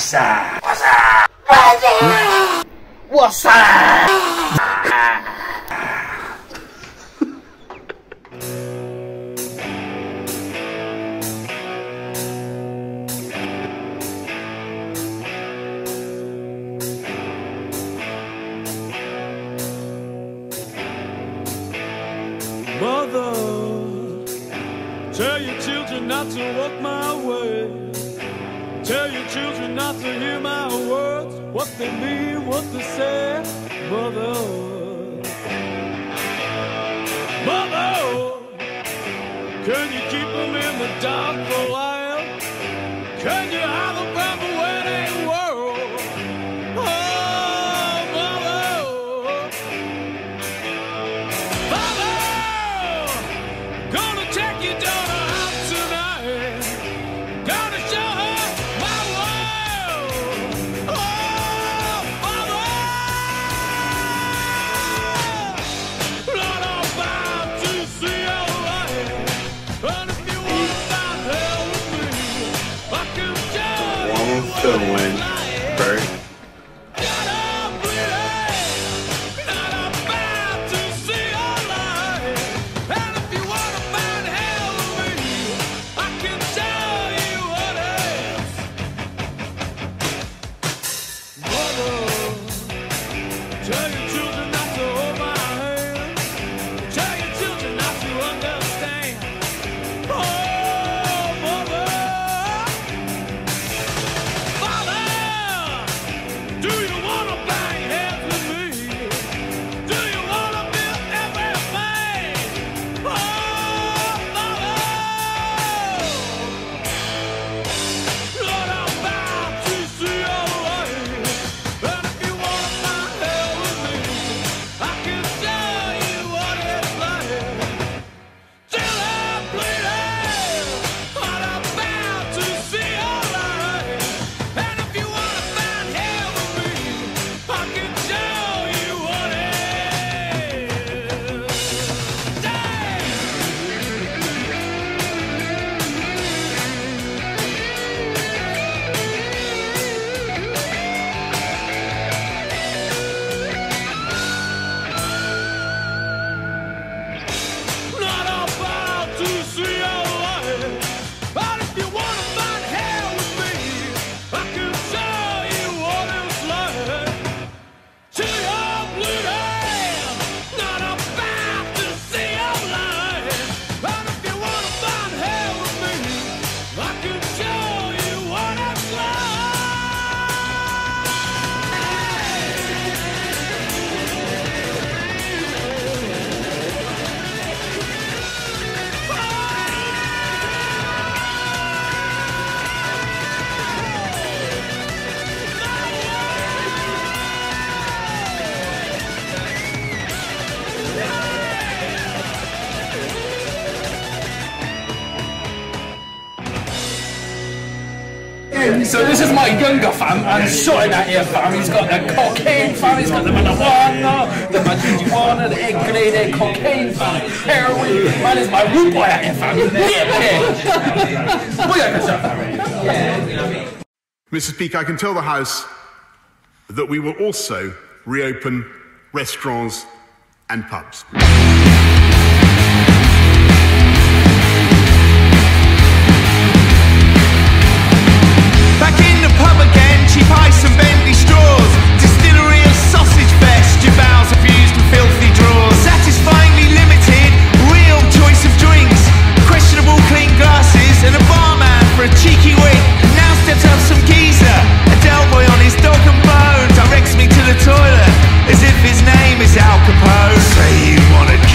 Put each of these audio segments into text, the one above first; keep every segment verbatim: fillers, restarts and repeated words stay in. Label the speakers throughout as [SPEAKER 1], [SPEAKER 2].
[SPEAKER 1] What's up? What's up? What's up? What's up?
[SPEAKER 2] Mother, tell your children not to walk my way. Tell your children not to hear my words, what they mean, what they say. Mother, Mother, can you keep them in the dark for a while? Can you hide them from the wedding world? Oh, Mother, Mother, gonna take your daughter out tonight. Gonna show her my world. Oh, Mother, not about to see your light. And if you want to find hell with me, I can show you what it's like.
[SPEAKER 3] Bert.
[SPEAKER 2] Tell your children not to hold my hand. Tell your children not to understand. Oh, Mother, Father, do you want to bang heads with me? Do you want to feel everything? Oh, Mother, Lord, I'm about to see your light. And if you want to find hell with me, I can tell you what it's like. Till I'm bleeding, I'm about to see your light. And if you want to find hell with me, I can show you what it is. Stag! Not about to see your light. But if you want to find hell with me, I can show you what it's like. Till you're bleeding, not about to see your light. But if you want to find hell with me, I can show you what it's like.
[SPEAKER 1] So this is my younger fam, and shot in that here fam. He's got the cocaine fam, he's got the marijuana, the marijuana, the egg grenade, cocaine fam, heroin. Man is my rude boy out here fam. Yeah.
[SPEAKER 3] Mister Speaker, I can tell the House that we will also reopen restaurants and pubs.
[SPEAKER 4] Back in the pub again, cheap ice and bendy straws. Distillery of sausage fest, your bowels abused and filthy drawers. Satisfyingly limited, real choice of drinks. Questionable clean glasses and a barman for a cheeky wink. Now steps up some geezer, a del boy on his dog and bone. Directs me to the toilet, as if his name is Al Capone. Say you wanna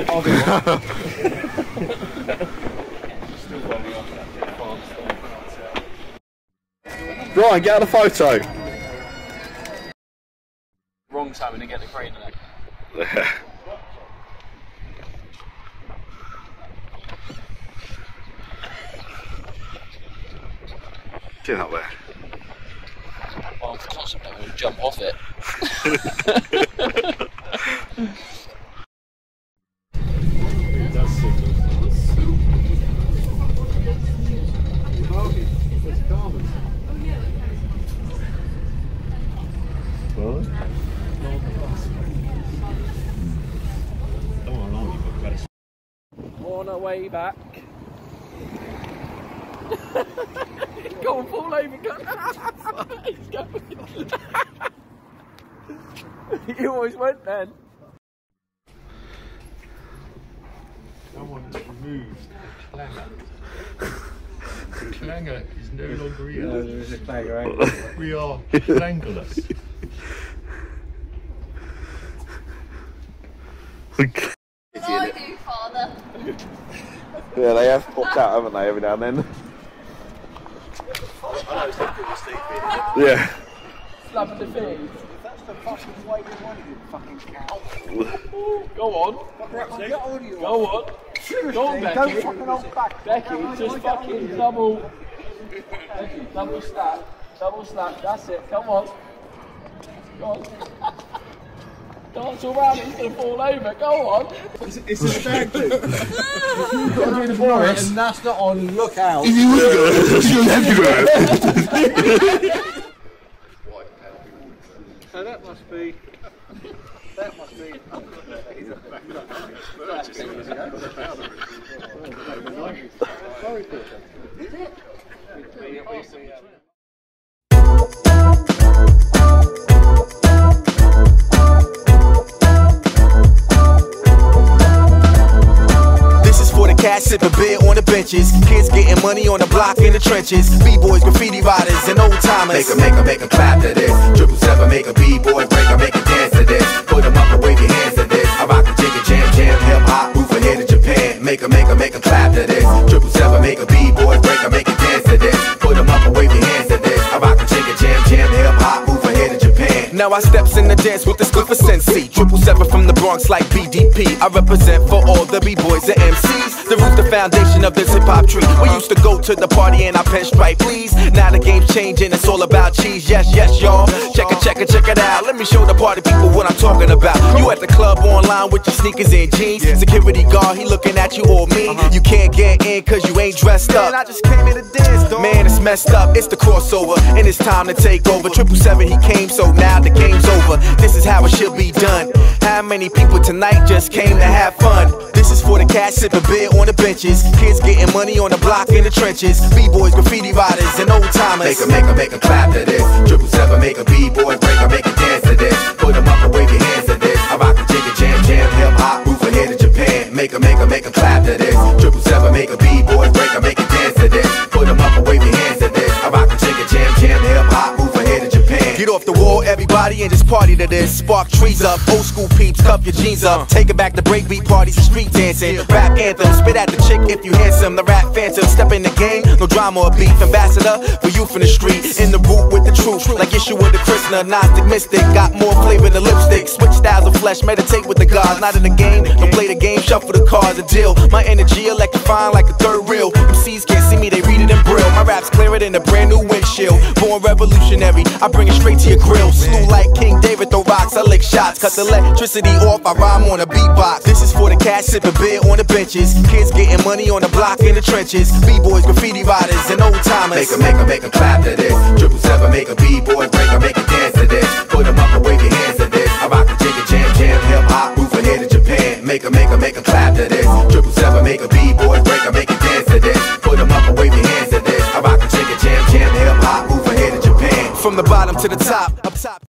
[SPEAKER 1] I'll do it.
[SPEAKER 5] Ryan, get out of the photo.
[SPEAKER 1] Wrong timing to get the crane in it.
[SPEAKER 5] Get out there.
[SPEAKER 1] Well, of course I'm not going to jump off it. On our way back. Go and fall over. Go. He's going. You always went then.
[SPEAKER 6] Someone has removed Clanger. Clanger is no longer here.
[SPEAKER 7] No, there is a Clanger, right?
[SPEAKER 6] We are Clangerless.
[SPEAKER 8] What do I do, Father?
[SPEAKER 5] Yeah, they have popped out, haven't they, every now and then? Yeah.
[SPEAKER 1] Slapping the face.
[SPEAKER 7] If that's the fucking way you want it, you fucking cow.
[SPEAKER 1] Go on.
[SPEAKER 7] Get on you.
[SPEAKER 1] Go on. Go on, Becky.
[SPEAKER 7] Don't fucking hold back.
[SPEAKER 1] Becky, just fucking double. Becky, double slap. Double slap. That's it. Come on. Go on. Dance around, he's going to fall over. Go on.
[SPEAKER 7] It's, it's a stag do.
[SPEAKER 1] You've got to do the Boris.
[SPEAKER 7] And that's not on lookout.
[SPEAKER 5] If you would go, you'll have to go.
[SPEAKER 7] So that must be. That must be. Is it?
[SPEAKER 4] Cats sipping beer on the benches, kids getting money on the block in the trenches, B-boys, graffiti riders, and old timers. Make 'em, make 'em, make 'em clap to this. Triple seven, make a B-boy break 'em, make a dance to this. Put 'em up and wave your hands to this. I rock a jigger, jam, jam, hip hop, move ahead to Japan. Make 'em, make 'em, make 'em clap to this. Triple seven, make a B-boy break 'em, make a dance to this. Put 'em up and wave your hands to this. I rock a jigger, jam, jam, hip hop, move ahead to Japan. Now I steps in the dance with the spliff of Sensi. Triple seven from the Bronx like B D P. I represent for all the B-boys and M Cs. The roots, the foundation of this hip-hop tree. We used to go to the party and I pinstripe, please. Now the game's changing, it's all about cheese. Yes, yes, y'all. Check it, check it, check it out. Let me show the party people what I'm talking about. You at the club online with your sneakers and jeans. Security guard, he looking at you or me. You can't get in cause you ain't dressed up. I just came here to dance, dog. Man, it's messed up. It's the crossover and it's time to take over. Triple seven, he came, so now the game's over. This is how it should be done. How many people tonight just came to have fun? This is for the cats sipping beer on the benches, kids getting money on the block in the trenches, B-boys, graffiti riders, and old timers. Make 'em, make 'em, make 'em clap to this. Triple seven, make a B-boy break 'em, make a dance to this. Put 'em up and wave your hands to this. I rock a jigger, jam, jam, hip hop, move ahead to Japan. Make 'em, make 'em, make 'em clap to this. Triple seven, make a B-boy break 'em, make a dance to this. Put 'em up and wave your hands to this. I rock a jigger, jam, jam, hip hop, move ahead to Japan. Get off the wall, everybody, and just party to this. Spark trees up, old school peeps, cup your jeans up. Take it back to breakbeat parties and street dancing. Rap anthem, spit at the chick if you handsome. The rap phantom, step in the game, no drama or beef. Ambassador for youth in the street, in the root with the truth, like issue with the Krishna, Gnostic mystic. Got more flavor than lipstick. Switch styles of flesh, meditate with the gods. Not in the game, don't play the game, shuffle the cards, a deal. My energy electrifying like a third reel. M Cs can't see me, they read it in braille. My rap's clearer than a brand new windshield. Born revolutionary, I bring it straight to your grill. Slew like King David, throw rocks, I lick shots. Cut the electricity off, I rhyme on a beatbox. This is for the cats sipping beer on the benches, kids getting money on the block in the trenches, B-boys, graffiti riders, and old timers. Make 'em, make 'em, make 'em clap to this. Triple seven, make a B-boy break 'em, make a dance to this. Put 'em up and wave your hands to this. I rock a jigger, jam, jam, hip hop, move ahead to Japan. Make 'em, make 'em, make 'em clap to this. Triple seven, make a B-boy break 'em, make a dance to this. Put 'em up and wave your hands to this. I rock a jigger, jam, jam, hip hop, move ahead to Japan. From the bottom to the top, up top.